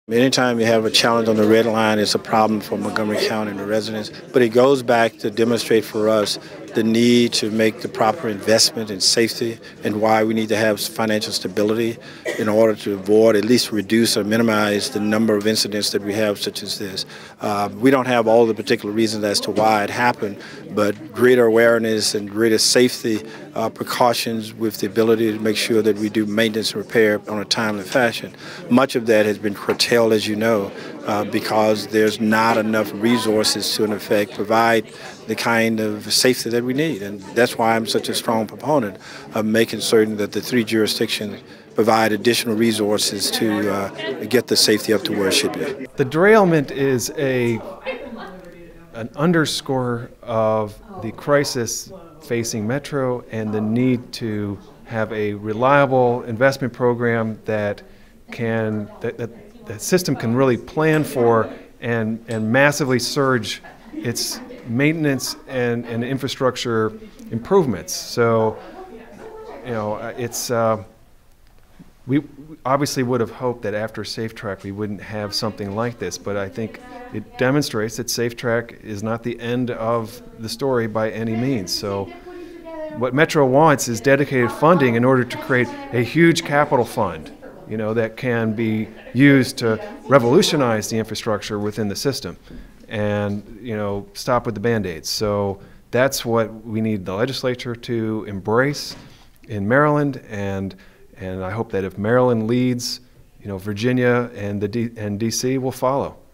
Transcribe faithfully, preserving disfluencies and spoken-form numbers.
Anytime you have a challenge on the red line, it's a problem for Montgomery County and the residents. But it goes back to demonstrate for us the need to make the proper investment in safety and why we need to have financial stability in order to avoid, at least reduce or minimize the number of incidents that we have such as this. Uh, we don't have all the particular reasons as to why it happened, but greater awareness and greater safety uh, precautions with the ability to make sure that we do maintenance and repair on a timely fashion. Much of that has been curtailed, as you know, uh, because there's not enough resources to, in effect, provide the kind of safety that we need. And that's why I'm such a strong proponent of making certain that the three jurisdictions provide additional resources to uh, get the safety up to where it should be. The derailment is a an underscore of the crisis facing Metro and the need to have a reliable investment program that can that, that the system can really plan for and and massively surge its maintenance and, and infrastructure improvements. So, you know, it's uh, we obviously would have hoped that after SafeTrack we wouldn't have something like this, but I think it demonstrates that SafeTrack is not the end of the story by any means. So what Metro wants is dedicated funding in order to create a huge capital fund, you know, that can be used to revolutionize the infrastructure within the system and, you know, stop with the Band-Aids. So that's what we need the legislature to embrace in Maryland, and and I hope that if Maryland leads, you know, Virginia and the D and D C will follow.